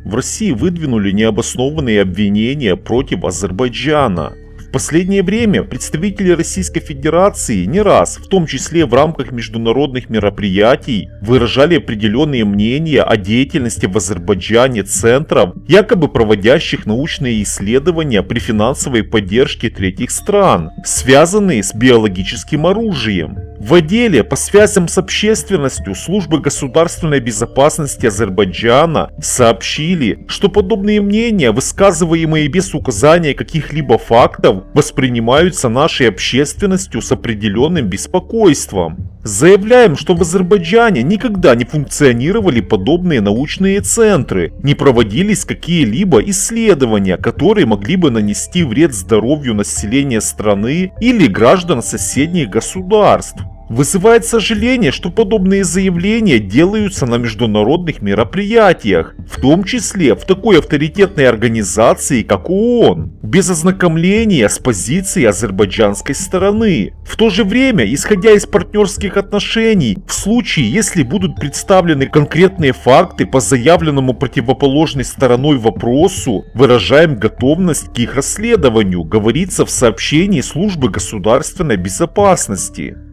в России выдвинули необоснованные обвинения против Азербайджана. В последнее время представители Российской Федерации не раз, в том числе в рамках международных мероприятий, выражали определенные мнения о деятельности в Азербайджане центров, якобы проводящих научные исследования при финансовой поддержке третьих стран, связанные с биологическим оружием. В отделе по связям с общественностью службы государственной безопасности Азербайджана сообщили, что подобные мнения, высказываемые без указания каких-либо фактов, воспринимаются нашей общественностью с определенным беспокойством. Заявляем, что в Азербайджане никогда не функционировали подобные научные центры, не проводились какие-либо исследования, которые могли бы нанести вред здоровью населения страны или граждан соседних государств. Вызывает сожаление, что подобные заявления делаются на международных мероприятиях, в том числе в такой авторитетной организации, как ООН, без ознакомления с позицией азербайджанской стороны. В то же время, исходя из партнерских отношений, в случае, если будут представлены конкретные факты по заявленному противоположной стороной вопросу, выражаем готовность к их расследованию, говорится в сообщении службы государственной безопасности.